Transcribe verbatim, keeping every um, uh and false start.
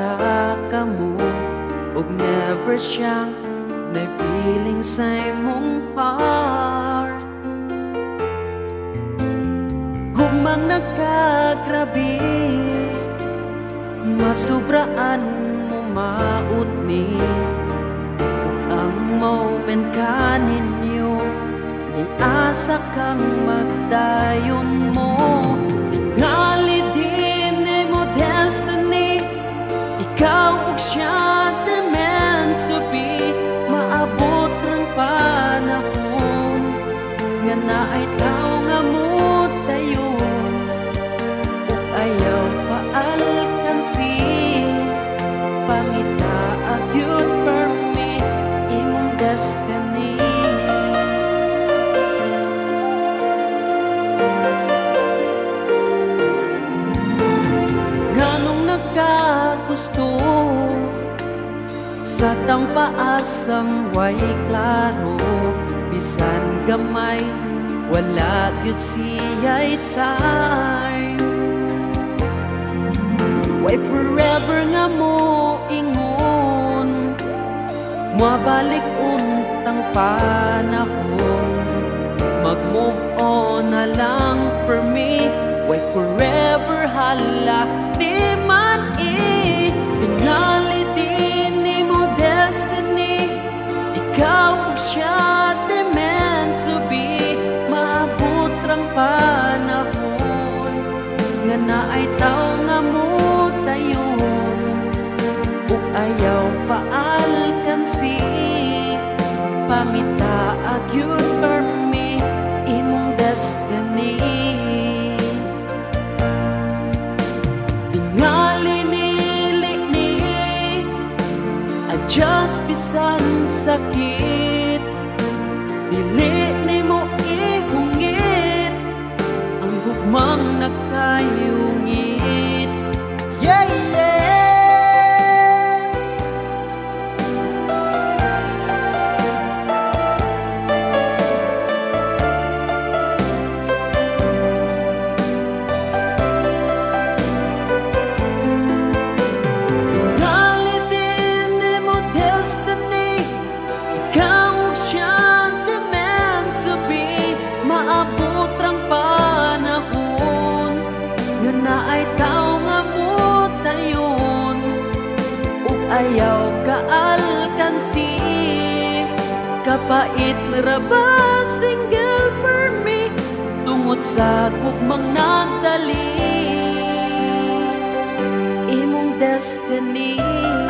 kamo ug never siyang may feeling sa imong heart. Gugmang nagkagrabe, masubraan mo maut ni ug ang moment kaninyo ni asa kang magdayon mo. Tingali din mo destiny, ikaw ug siya the meant to be. Maabot rang panahon nga naay tao nga mo dayon ug ayaw paalkansi. Pangita agyud for me imong destiny. Ganong nagkagusto sa tang paasang way klaro, bisan gamay wala gyud siya'y time. Why forever nga mo ingon, mabalik untang panahon, mag-move on na lang for me. Why forever hala di man i tingali din ni mo destiny, ikaw ug siya the meant to be. Maabot rang panahon nga naay tao nga mo dayon ug ayaw paalkansi. Pamita agyud for me imong destiny. Tingali nili ni adjust bisan sakit, dili nimo ihungit ang gugmang nagkayungit. Yeah, yeah. Tingali din mo destiny, ikaw ug siya the meant to be. Maabot rang panahon nga naay tao nga mo dayon ug ayaw kaalkansi. Kapait ra ba single for me tungod sa gugmang nagdali imong destiny.